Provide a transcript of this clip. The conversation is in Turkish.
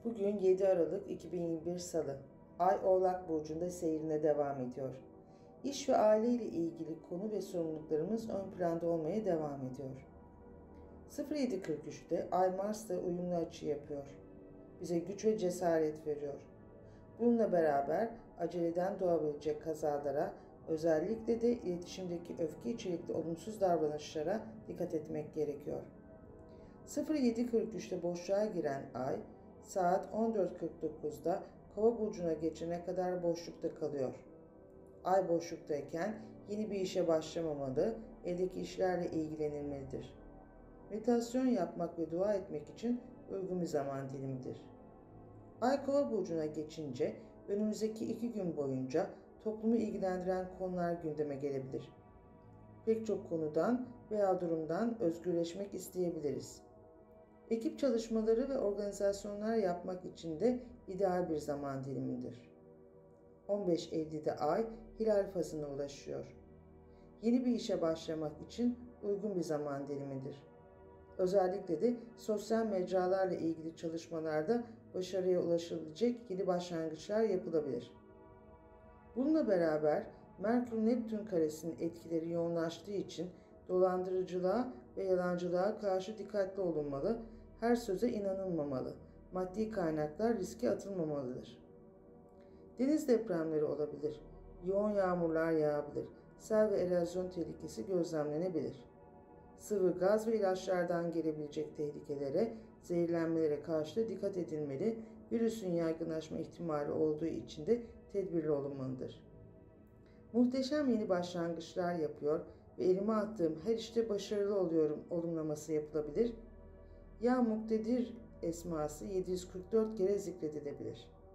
Bugün 7 Aralık 2021 Salı. Ay Oğlak Burcu'nda seyrine devam ediyor. İş ve aile ile ilgili konu ve sorumluluklarımız ön planda olmaya devam ediyor. 07.43'te Ay Mars'la uyumlu açı yapıyor. Bize güç ve cesaret veriyor. Bununla beraber aceleden doğabilecek kazalara, özellikle de iletişimdeki öfke içerikli olumsuz davranışlara dikkat etmek gerekiyor. 07.43'te boşluğa giren Ay, saat 14.49'da Kova burcuna geçene kadar boşlukta kalıyor. Ay boşluktayken yeni bir işe başlamamalı, evdeki işlerle ilgilenilmelidir. Meditasyon yapmak ve dua etmek için uygun bir zaman dilimidir. Ay Kova burcuna geçince önümüzdeki 2 gün boyunca toplumu ilgilendiren konular gündeme gelebilir. Pek çok konudan veya durumdan özgürleşmek isteyebiliriz. Ekip çalışmaları ve organizasyonlar yapmak için de ideal bir zaman dilimidir. 15.50'de Ay hilal fazına ulaşıyor. Yeni bir işe başlamak için uygun bir zaman dilimidir. Özellikle de sosyal mecralarla ilgili çalışmalarda başarıya ulaşılabilecek yeni başlangıçlar yapılabilir. Bununla beraber Merkür-Neptün karesinin etkileri yoğunlaştığı için dolandırıcılığa ve yalancılığa karşı dikkatli olunmalı, her söze inanılmamalı, maddi kaynaklar riske atılmamalıdır. Deniz depremleri olabilir, yoğun yağmurlar yağabilir, sel ve erozyon tehlikesi gözlemlenebilir. Sıvı, gaz ve ilaçlardan gelebilecek tehlikelere, zehirlenmelere karşı da dikkat edilmeli, virüsün yaygınlaşma ihtimali olduğu için de tedbirli olunmalıdır. Muhteşem yeni başlangıçlar yapıyor ve elime attığım her işte başarılı oluyorum olumlaması yapılabilir. Ya Muktedir esması 744 kere zikredilebilir.